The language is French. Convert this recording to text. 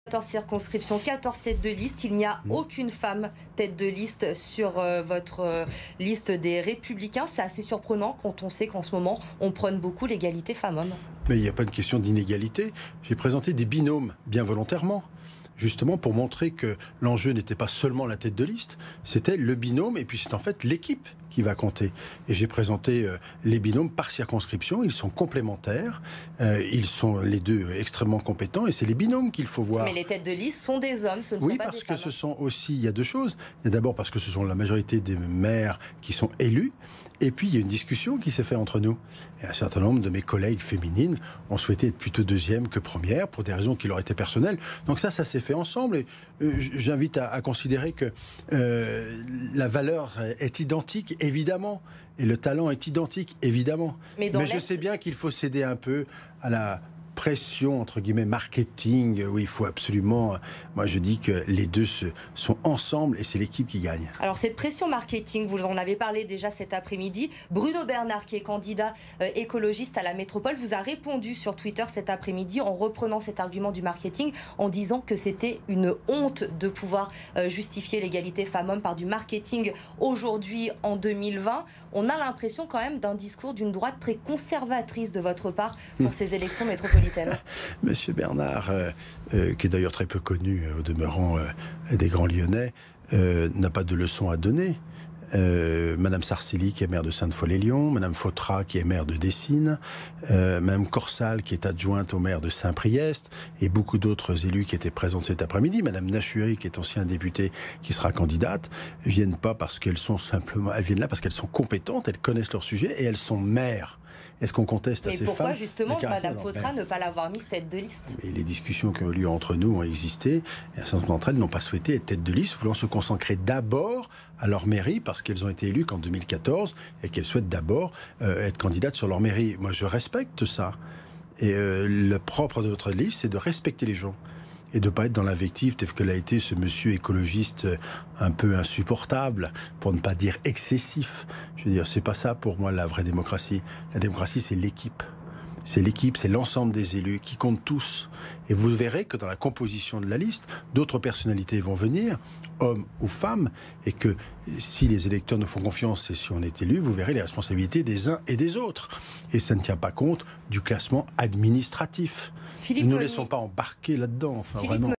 14 circonscriptions, 14 têtes de liste. Il n'y a aucune femme tête de liste sur votre liste des Républicains. C'est assez surprenant quand on sait qu'en ce moment, on prône beaucoup l'égalité femmes-hommes. Mais il n'y a pas de question d'inégalité. J'ai présenté des binômes, bien volontairement, justement pour montrer que l'enjeu n'était pas seulement la tête de liste, c'était le binôme, et puis c'est en fait l'équipe qui va compter. Et j'ai présenté les binômes par circonscription, ils sont complémentaires, ils sont les deux extrêmement compétents, et c'est les binômes qu'il faut voir. Mais les têtes de liste sont des hommes, ce ne sont pas des femmes. Oui, parce que ce sont aussi, il y a deux choses. Il y a d'abord parce que ce sont la majorité des maires qui sont élus, et puis il y a une discussion qui s'est faite entre nous. Et un certain nombre de mes collègues féminines ont souhaité être plutôt deuxième que première, pour des raisons qui leur étaient personnelles. Donc ça s'est fait ensemble, et j'invite à considérer que la valeur est identique, évidemment, et le talent est identique, évidemment. Mais je sais bien qu'il faut céder un peu à la pression, entre guillemets, marketing, où il faut absolument... Moi, je dis que les deux sont ensemble et c'est l'équipe qui gagne. Alors, cette pression marketing, vous en avez parlé déjà cet après-midi. Bruno Bernard, qui est candidat écologiste à la métropole, vous a répondu sur Twitter cet après-midi en reprenant cet argument du marketing, en disant que c'était une honte de pouvoir justifier l'égalité femmes-hommes par du marketing aujourd'hui, en 2020. On a l'impression quand même d'un discours d'une droite très conservatrice de votre part pour ces élections métropolitaines. Monsieur Bernard, qui est d'ailleurs très peu connu au demeurant des Grands Lyonnais, n'a pas de leçons à donner. Madame Sarcilly, qui est maire de Sainte-Foy-les-Lyons, Madame Fautra, qui est maire de Dessines, Madame Corsal, qui est adjointe au maire de Saint-Priest, et beaucoup d'autres élus qui étaient présents cet après-midi. Madame Nachury, qui est ancienne députée, qui sera candidate, viennent pas parce qu'elles sont simplement, elles viennent là parce qu'elles sont compétentes, elles connaissent leur sujet et elles sont maires. Est-ce qu'on conteste à ces femmes? Mais pourquoi justement Madame Fautra ne pas l'avoir mise tête de liste? Et les discussions qui ont eu lieu entre nous ont existé, et un certain nombre d'entre elles n'ont pas souhaité être tête de liste, voulant se consacrer d'abord à leur mairie, parce qu'elles ont été élues qu'en 2014, et qu'elles souhaitent d'abord être candidates sur leur mairie. Moi, je respecte ça. Et le propre de notre liste, c'est de respecter les gens. Et de ne pas être dans l'invective tel que l'a été ce monsieur écologiste un peu insupportable, pour ne pas dire excessif. Je veux dire, c'est pas ça pour moi la vraie démocratie. La démocratie, c'est l'équipe. C'est l'équipe, c'est l'ensemble des élus qui comptent tous. Et vous verrez que dans la composition de la liste, d'autres personnalités vont venir, hommes ou femmes, et que si les électeurs nous font confiance et si on est élu, vous verrez les responsabilités des uns et des autres. Et ça ne tient pas compte du classement administratif. Ne nous laissons pas embarquer là-dedans, enfin vraiment.